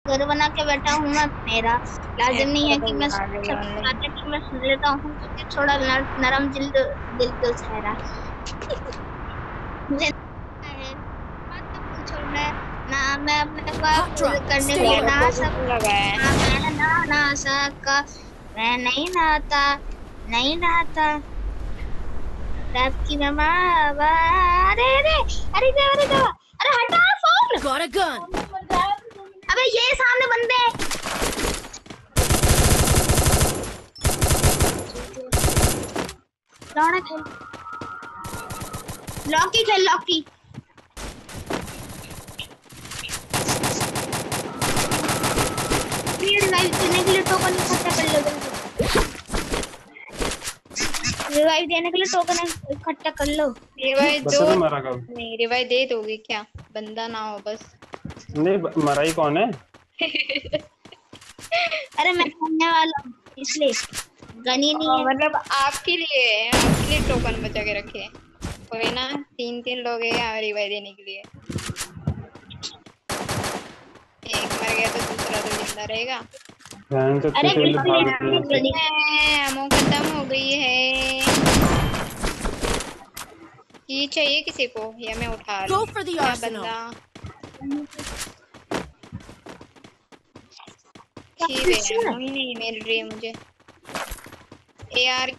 घर बना के बैठा हूँ मैं। मेरा लाजिम नहीं है कि मैं आ गई सबकी ऑनलाइन। बातें कि मैं सुन लेता हूँ, क्योंकि थोड़ा नरम दिल दिल तो ठहरा मुझे है। मत पूछो, मैं अपने को Hot drop. करने के Stay लिए क्या here. नहा पोजीशन सकता। लगा है? हाँ, मैं नहा सका। मैं नहीं नहाता, नहीं नहाता। रात की ममा। अरे अरे अरे देवा, अरे देवा, अरे हटा फोन। Got a gun. अबे ये सामने बंदे हैं। लौड़ा खेल, लॉकी खेल, लॉकी। रिवाइव देने के लिए टोकन इकट्ठा कर लो जल्दी। रिवाइव देने के लिए टोकन इकट्ठा कर लो। रिवाइव दो। बच्चे तो मरा कब? नहीं रिवाइव दे दोगे क्या? बंदा ना हो बस। नहीं मरा ही कौन है? अरे मैं खेलने वाला हूँ इसलिए। गनी नहीं है। मतलब आपके लिए टोकन बचा के रखे हैं। कोई ना, 3 लोग हैं यहाँ रिवाइव देने के लिए। एक मर गया तो दूसरा तो जिंदा रहेगा। बहन से अरे इतनी तेज भाग रही है गनी। एमो खत्म हो गई है। ये चाहिए किसी को या मैं उठा लूं? Go for the क्या arsenal. बंदा ठीक है, एमो ही नहीं मिल रही है मुझे। AR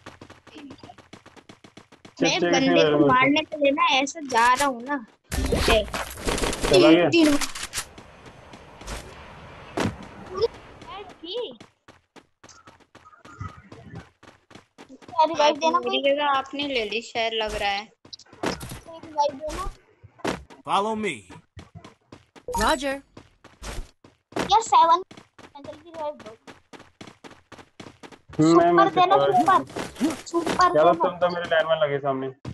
मैं चिट्टे किसी बंदे ले को लो मेरे मारने के लिए ना ऐसे जा रहा हूँ ना। चला गया। तीन रिवाइव आप देना कोई। मेरी जगह आपने ले ली शायद, लग रहा है। रिवाइव देना Follow me. Roger. या 7। जल्दी रिवाइव दो। मैं सुपर देना, सुपर। सुपर सुपर क्या देना। तुम तो मेरे लाइन में लगे सामने।